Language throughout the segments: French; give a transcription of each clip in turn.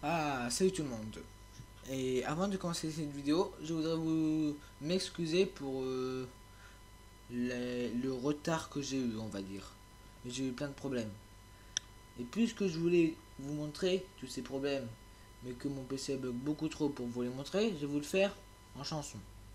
Ah, salut tout le monde. Et avant de commencer cette vidéo, je voudrais vous m'excuser pour le retard que j'ai eu, on va dire. J'ai eu plein de problèmes. Et puisque je voulais vous montrer tous ces problèmes, mais que mon PC bug beaucoup trop pour vous les montrer, je vais vous le faire en chanson.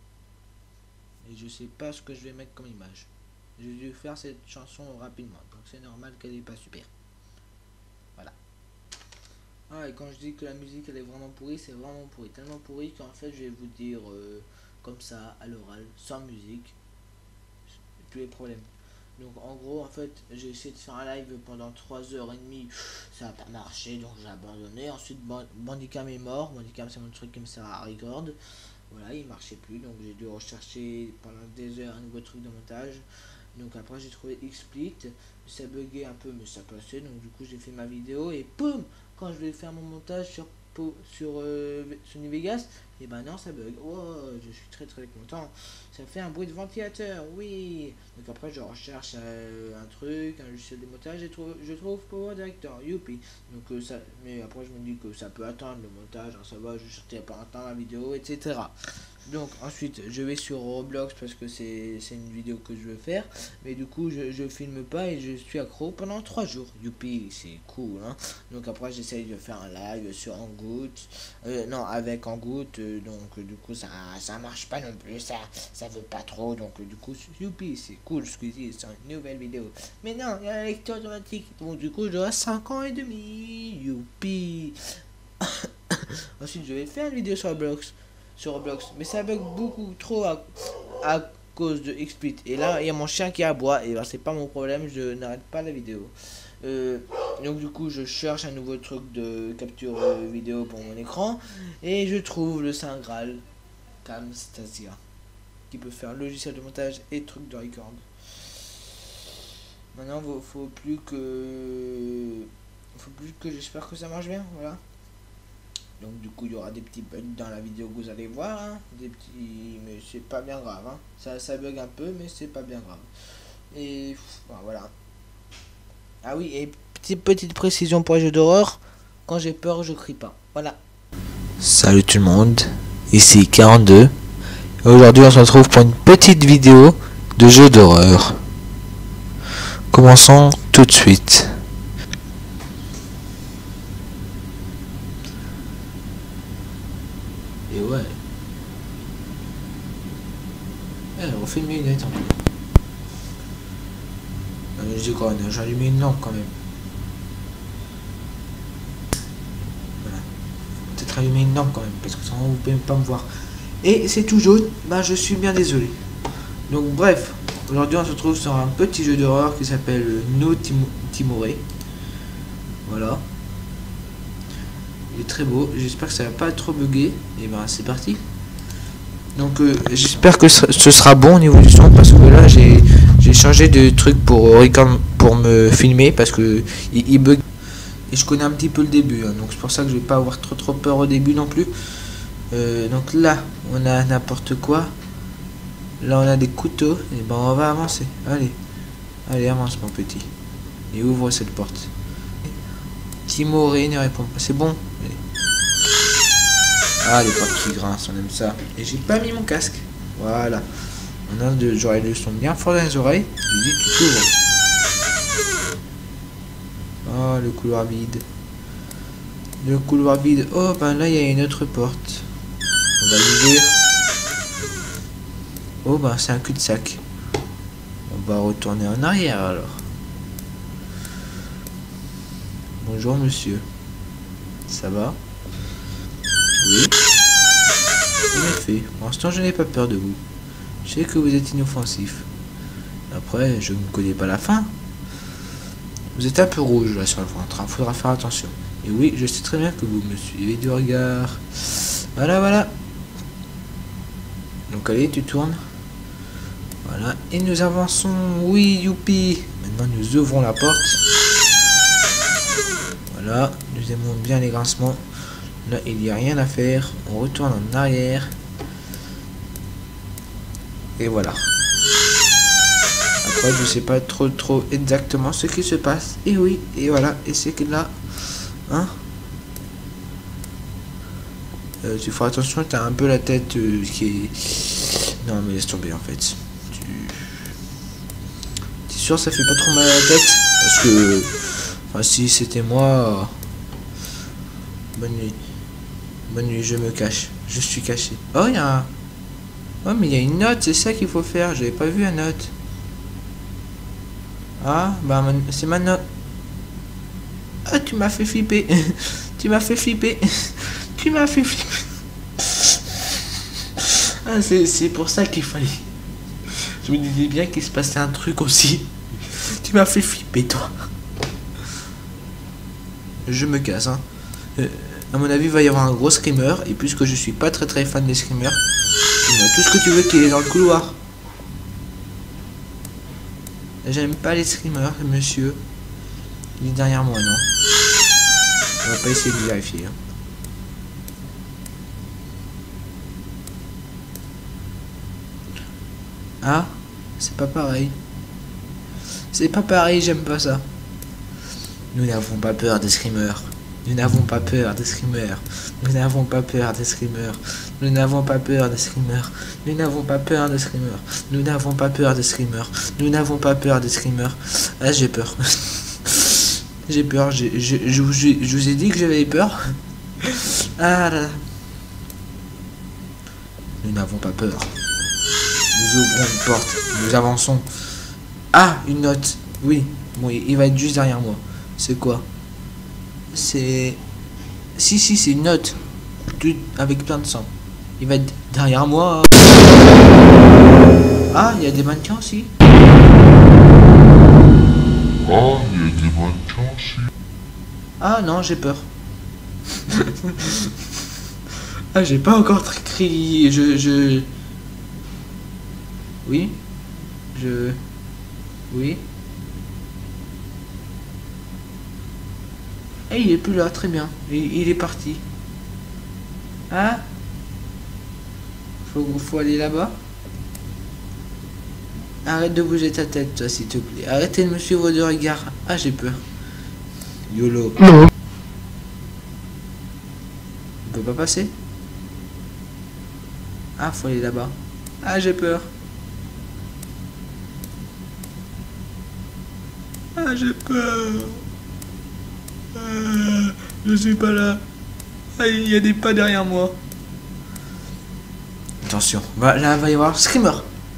Et je sais pas ce que je vais mettre comme image. Je vais faire cette chanson rapidement, donc c'est normal qu'elle n'est pas super. Voilà. Ah, et quand je dis que la musique elle est vraiment pourrie, c'est vraiment pourri. Tellement pourri qu'en fait je vais vous dire comme ça, à l'oral, sans musique, tous les problèmes. Donc en gros, en fait, j'ai essayé de faire un live pendant 3h30, ça n'a pas marché, donc j'ai abandonné. Ensuite, Bandicam est mort. Bandicam, c'est mon truc qui me sert à record. Voilà, il marchait plus, donc j'ai dû rechercher pendant des heures un nouveau truc de montage. Donc après j'ai trouvé XSplit, ça buguait un peu mais ça passait, donc du coup j'ai fait ma vidéo et boum, quand je vais faire mon montage sur Sony Vegas, et ben non ça bug. Oh, je suis très très content, ça fait un bruit de ventilateur, oui. Donc après je recherche un truc, un logiciel de montage et je trouve Power Director, youpi. Donc ça, mais après je me dis que ça peut attendre le montage, hein, ça va, je sortirai pas attendre la vidéo, etc. Donc ensuite je vais sur Roblox parce que c'est une vidéo que je veux faire. Mais du coup je filme pas et je suis accro pendant 3 jours. Youpi, c'est cool hein. Donc après j'essaye de faire un live sur Hangout. Non, avec Hangout. Donc du coup ça marche pas non plus. Ça veut pas trop. Donc du coup youpi, c'est cool ce que je dis. C'est une nouvelle vidéo. Mais non, il y a un lecteur automatique. Donc du coup j'aurai 5 ans et demi. Youpi. Ensuite je vais faire une vidéo sur Roblox, mais ça bug beaucoup trop à cause de XSplit. Et là, il y a mon chien qui aboie, et ben c'est pas mon problème, je n'arrête pas la vidéo. Donc du coup, je cherche un nouveau truc de capture vidéo pour mon écran, et je trouve le Saint Graal, Camtasia, qui peut faire logiciel de montage et truc de record. Maintenant, faut plus que j'espère que ça marche bien, voilà. Donc du coup il y aura des petits bugs dans la vidéo que vous allez voir, hein. Des petits, mais c'est pas bien grave, hein. Ça bug un peu mais c'est pas bien grave. Et voilà. Ah oui, et petite précision pour les jeux d'horreur, quand j'ai peur je crie pas. Voilà. Salut tout le monde, ici 42. Aujourd'hui on se retrouve pour une petite vidéo de jeux d'horreur. Commençons tout de suite. Et ouais. On fait une lunette en plus. Je dis quoi, j'ai allumé une lampe quand même. Voilà. Peut-être allumer une lampe quand même, parce que sinon vous pouvez pas me voir. Et c'est tout jaune, bah je suis bien désolé. Donc bref, aujourd'hui on se retrouve sur un petit jeu d'horreur qui s'appelle No Timore. Voilà. Il est très beau, j'espère que ça va pas trop bugger. Et ben c'est parti. Donc j'espère que ce sera bon au niveau du son, parce que là j'ai changé de truc pour me filmer parce que il bug et je connais un petit peu le début, hein, donc c'est pour ça que je vais pas avoir trop peur au début non plus. Donc là on a n'importe quoi, là on a des couteaux, et ben on va avancer, allez avance mon petit et ouvre cette porte. Timoré ne répond pas, c'est bon. Allez. Ah, les portes qui grincent, on aime ça. Et j'ai pas mis mon casque. Voilà. On a j'aurais le son bien fort dans les oreilles. Je dis tu t'ouvres. Oh, le couloir vide. Le couloir vide. Oh, ben là, il y a une autre porte. On va l'ouvrir. Oh, ben c'est un cul-de-sac. On va retourner en arrière alors. Bonjour monsieur. Ça va? Oui. En effet, pour l'instant je n'ai pas peur de vous. Je sais que vous êtes inoffensif. Après, je ne connais pas la fin. Vous êtes un peu rouge là sur le ventre, il faudra faire attention. Et oui, je sais très bien que vous me suivez du regard. Voilà. Donc allez, tu tournes. Voilà, et nous avançons. Oui, youpi. Maintenant nous ouvrons la porte. Voilà, nous aimons bien les grincements. Là, il n'y a rien à faire. On retourne en arrière. Et voilà. Après, je sais pas trop exactement ce qui se passe. Et oui, et voilà. Et c'est que là, hein, Tu feras attention, t'as un peu la tête qui est... Non mais laisse tomber en fait. T'es sûr ça fait pas trop mal à la tête? Parce que... Enfin si c'était moi... Bonne nuit. Bonne nuit, je me cache. Je suis caché. Oh il y a un... Oh mais il y a une note, c'est ça qu'il faut faire. J'avais pas vu la note. Ah bah c'est ma note. Ah tu m'as fait flipper. Tu m'as fait flipper. Tu m'as fait flipper. Ah c'est pour ça qu'il fallait. Je me disais bien qu'il se passait un truc aussi. Tu m'as fait flipper toi. Je me casse hein. À mon avis il va y avoir un gros screamer. Et puisque je suis pas très fan des screamers, tout ce que tu veux qu'il est dans le couloir. J'aime pas les screamers, monsieur. Il est derrière moi, non? On va pas essayer de vérifier. Hein. Ah, c'est pas pareil. C'est pas pareil, j'aime pas ça. Nous n'avons pas peur des screamers. Nous n'avons pas peur des screamers. Nous n'avons pas peur des screamers. Nous n'avons pas peur des screamers. Nous n'avons pas peur des screamers. Nous n'avons pas peur des screamers. Nous n'avons pas peur des screamers. Ah, j'ai peur. J'ai peur. Je vous ai dit que j'avais peur. Ah là. Nous n'avons pas peur. Nous ouvrons une porte. Nous avançons. Ah, une note. Oui. Bon, il va être juste derrière moi. C'est quoi? C'est... Si, c'est une note. Tout avec plein de sang. Il va être derrière moi. Ah, il y a des mannequins aussi. Ah non, j'ai peur. Ah, j'ai pas encore crié. Oui. Oui. Et il est plus là, très bien. Il est parti. Ah. Faut aller là-bas. Arrête de bouger ta tête, toi, s'il te plaît. Arrêtez de me suivre de regard. Ah, j'ai peur. YOLO. On peut pas passer? Ah, faut aller là-bas. Ah, j'ai peur. Ah, j'ai peur. Je suis pas là. Ah, il y a des pas derrière moi. Attention. Là, va y avoir screamer.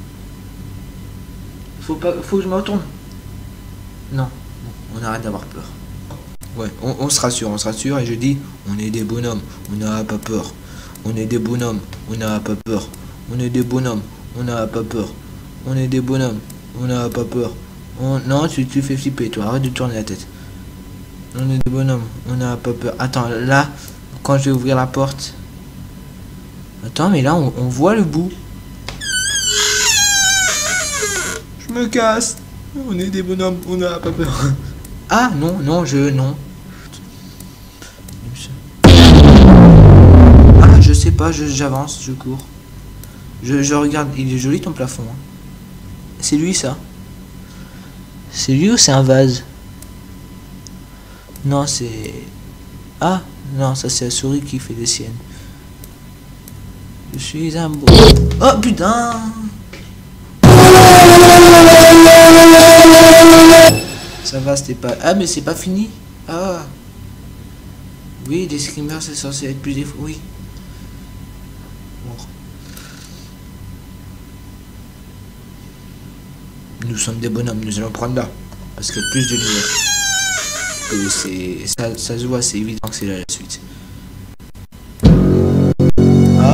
Faut que je me retourne. Non. On arrête d'avoir peur. Ouais, on se rassure et je dis, on est des bonhommes, on n'a pas peur. On est des bonhommes, on n'a pas peur. On est des bonhommes, on n'a pas peur. On est des bonhommes, on n'a pas peur. Non, tu fais flipper, toi, arrête de tourner la tête. On est des bonhommes, on n'a pas peur. Attends, là, quand je vais ouvrir la porte... Attends, mais là, on voit le bout. Je me casse. On est des bonhommes, on n'a pas peur. Ah, non. Ah, je sais pas, j'avance, je cours. Je regarde, il est joli ton plafond. Hein. C'est lui, ça. C'est lui ou c'est un vase? Non, c'est... Ah, non, ça c'est la souris qui fait des siennes. Je suis un beau... Oh, putain! Ça va, c'était pas... Ah, mais c'est pas fini. Ah. Oui, des screamers, c'est censé être plus des... Oui. Bon. Nous sommes des bonhommes, nous allons prendre là. Parce qu'il y a plus de lumière. Que c'est... Ça se voit, c'est évident que c'est là la suite. Ah.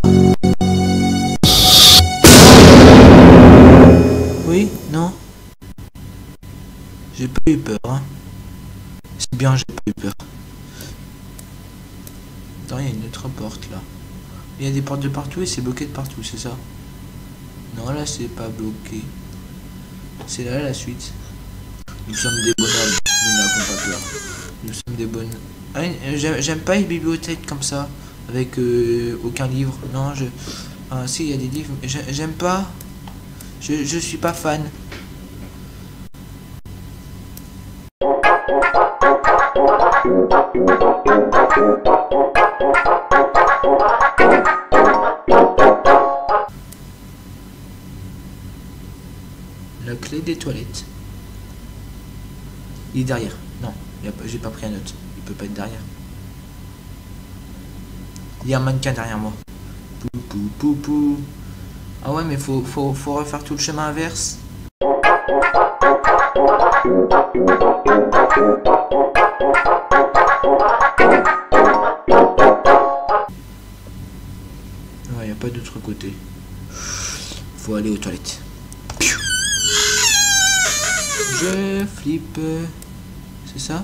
Oui, non. J'ai pas eu peur, hein. C'est bien, j'ai pas eu peur. Attends, il y a une autre porte là. Il y a des portes de partout et c'est bloqué de partout, c'est ça? Non, là c'est pas bloqué. C'est là la suite. Nous sommes des bonhommes, nous n'avons pas peur. Nous sommes des bonnes... Ah, j'aime pas les bibliothèques comme ça, avec aucun livre. Non, Ah si, il y a des livres, mais j'aime pas. Je suis pas fan. toilettes. Il est derrière. Non, j'ai pas pris un note. Il peut pas être derrière. Il y a un mannequin derrière moi. Pou pou pou pou. Ah ouais, mais faut refaire tout le chemin inverse. Ouais, y a pas d'autre côté. Faut aller aux toilettes. Je flippe. C'est ça?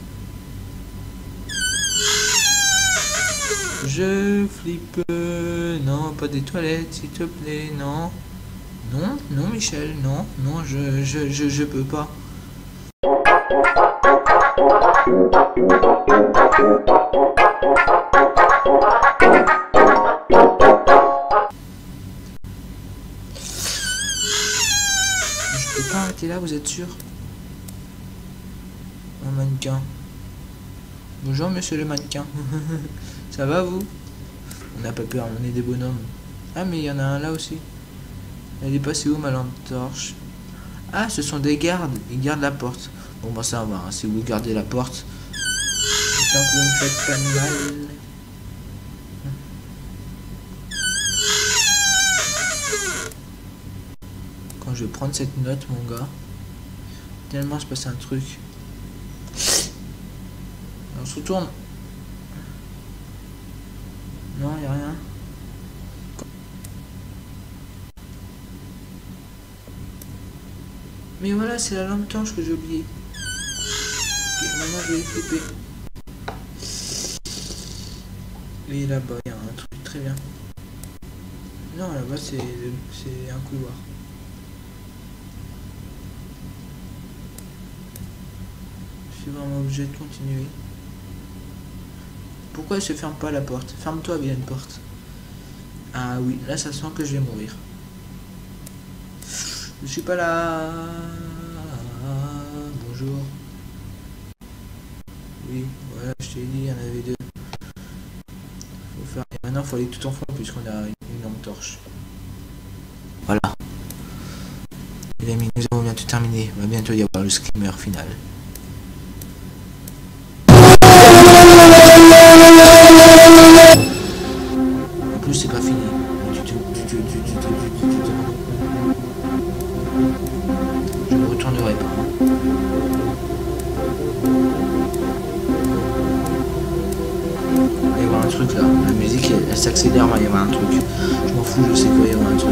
Je flippe. Non, pas des toilettes, s'il te plaît. Non. Non, non, Michel. Non, non, je peux pas. Je peux pas arrêter là, vous êtes sûr? Un mannequin. Bonjour, monsieur le mannequin. Ça va, vous? On n'a pas peur, on est des bonhommes. Ah, mais il y en a un là aussi. Elle est passée où, ma lampe torche? Ah, ce sont des gardes. Ils gardent la porte. Bon, bah ça va, hein. Si vous gardez la porte, tant que vous ne faites pas de mal. Quand je vais prendre cette note, mon gars, tellement se passe un truc. On se retourne. Non, y a rien. Mais voilà, c'est la lampe torche que j'ai oublié. Ok, maintenant je vais flipper. Et là-bas, il y a un truc très bien. Non, là-bas, c'est un couloir. Je suis vraiment obligé de continuer. Pourquoi elle se ferme pas la porte? Ferme-toi bien une porte. Ah oui, là ça sent que je vais mourir. Je suis pas là. Bonjour. Oui, voilà, je t'ai dit, il y en avait deux. Faut faire... Et maintenant, il faut aller tout en fond puisqu'on a une lampe torche. Voilà. Les amis, nous avons bientôt terminé. Il va bientôt y avoir le screamer final. En plus, c'est pas fini. Je ne retournerai pas. Il va y avoir un truc là. La musique, elle s'accélère, il va y avoir un truc. Je m'en fous, je sais qu'il va y avoir un truc.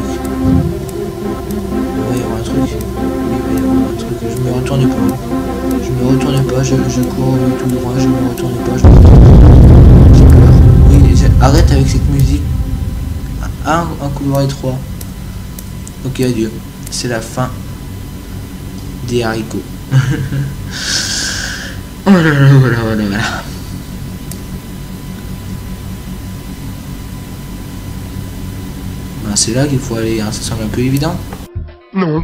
Il va y avoir un truc. Il va y avoir un truc. Je me retourne pas. Je me retourne pas. Je cours tout droit. Je me retourne pas. Je me retourne pas. J'ai peur. Oui, arrête avec cette musique. Un couloir étroit. Ok, adieu. C'est la fin des haricots. Voilà. Ben, c'est là qu'il faut aller, hein. Ça semble un peu évident. Non.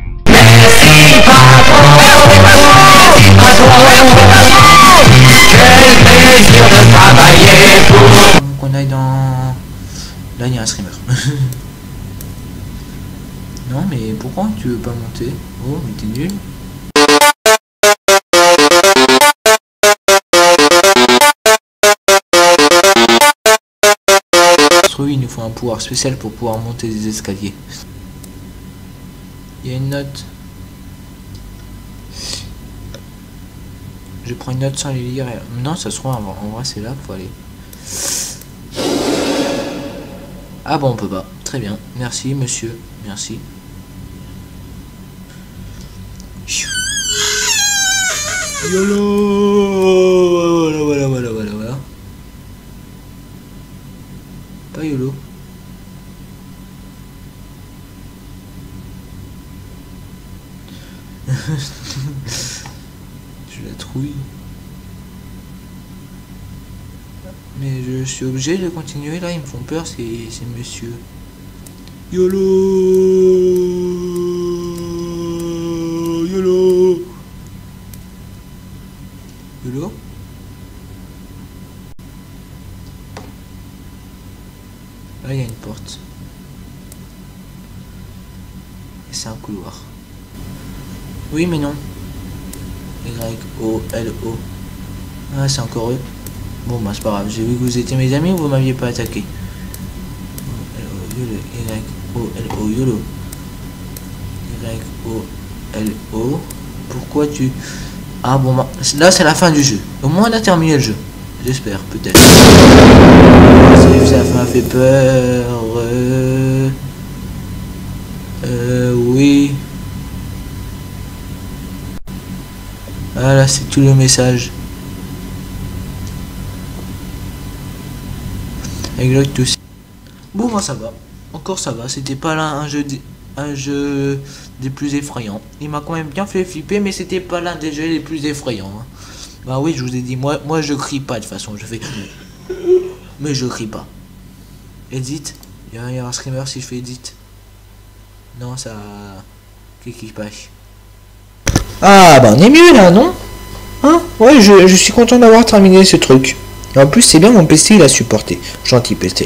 Qu'on aille dans... Là, il y a un streamer. Non, mais pourquoi tu veux pas monter? Oh, mais t'es nul. Il nous faut un pouvoir spécial pour pouvoir monter des escaliers. Il y a une note. Je prends une note sans les lire. Non, ça se trouve, en vrai, c'est là qu'il faut aller. Ah bon, on peut pas. Très bien. Merci, monsieur. Merci. YOLO. Voilà. Pas YOLO. Je la trouille. Mais je suis obligé de continuer là, ils me font peur, c'est monsieur. YOLO. Là, il y a une porte. Et c'est un couloir. Oui, mais non. Y-O-L-O. Ah, c'est encore eux. Bon, bah, c'est pas grave. J'ai vu que vous étiez mes amis ou vous m'aviez pas attaqué. Y-O-L-O. Y-O-L-O. Pourquoi tu... Ah bon, bah, là c'est la fin du jeu. Au moins on a terminé le jeu. J'espère, peut-être. Ça m'a fait peur. Oui. Voilà, c'est tout le message. Exact aussi. Bon, moi ça va. Encore ça va. C'était pas là un jeu des plus effrayants. Il m'a quand même bien fait flipper, mais c'était pas l'un des jeux les plus effrayants. Hein. Bah oui, je vous ai dit, moi je crie pas de toute façon. Je fais. Mais je crie pas. Edit. Il y a un screamer si je fais edit. Non, ça. Qu'est-ce qui se passe? Ah, bah on est mieux là, non? Hein? Ouais, je suis content d'avoir terminé ce truc. Et en plus, c'est bien, mon PC il a supporté. Gentil PC.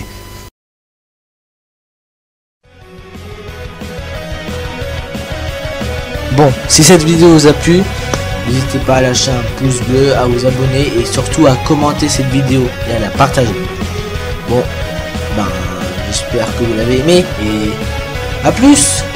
Bon, si cette vidéo vous a plu, n'hésitez pas à lâcher un pouce bleu, à vous abonner et surtout à commenter cette vidéo et à la partager. Bon, ben, j'espère que vous l'avez aimé et à plus!